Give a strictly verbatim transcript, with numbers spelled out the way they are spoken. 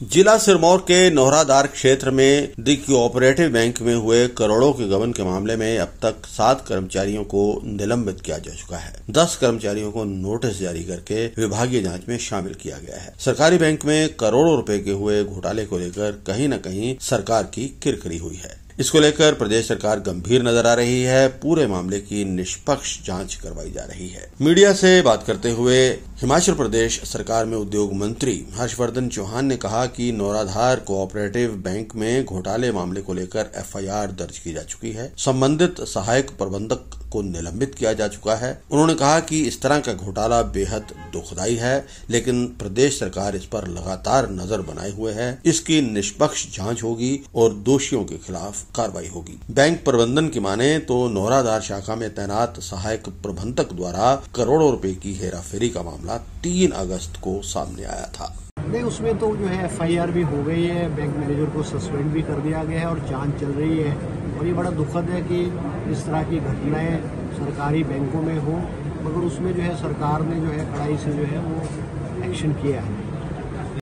जिला सिरमौर के नौहराधार क्षेत्र में दी कोऑपरेटिव बैंक में हुए करोड़ों के गबन के मामले में अब तक सात कर्मचारियों को निलंबित किया जा चुका है। दस कर्मचारियों को नोटिस जारी करके विभागीय जांच में शामिल किया गया है। सरकारी बैंक में करोड़ों रुपए के हुए घोटाले को लेकर कहीं न कहीं सरकार की किरकिरी हुई है। इसको लेकर प्रदेश सरकार गंभीर नजर आ रही है। पूरे मामले की निष्पक्ष जांच करवाई जा रही है। मीडिया से बात करते हुए हिमाचल प्रदेश सरकार में उद्योग मंत्री हर्षवर्धन चौहान ने कहा कि नौहराधार कोऑपरेटिव बैंक में घोटाले मामले को लेकर एफ आई आर दर्ज की जा चुकी है। संबंधित सहायक प्रबंधक को निलंबित किया जा चुका है। उन्होंने कहा कि इस तरह का घोटाला बेहद दुखदायी है, लेकिन प्रदेश सरकार इस पर लगातार नजर बनाए हुए है। इसकी निष्पक्ष जांच होगी और दोषियों के खिलाफ कार्रवाई होगी। बैंक प्रबंधन की माने तो नौहराधार शाखा में तैनात सहायक प्रबंधक द्वारा करोड़ों रुपए की हेराफेरी का मामला तीन अगस्त को सामने आया था। नहीं, उसमें तो जो है एफ आई आर भी हो गई है, बैंक मैनेजर को सस्पेंड भी कर दिया गया है और जांच चल रही है। और ये बड़ा दुखद है कि इस तरह की घटनाएं सरकारी बैंकों में हो, मगर उसमें जो है सरकार ने जो है कड़ाई से जो है वो एक्शन किया है।